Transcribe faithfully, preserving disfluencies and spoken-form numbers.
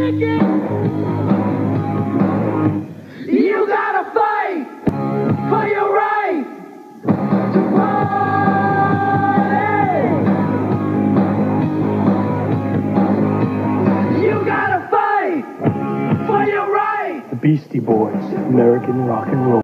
You gotta fight for your right to party. You gotta fight for your right. The Beastie Boys, American rock and roll.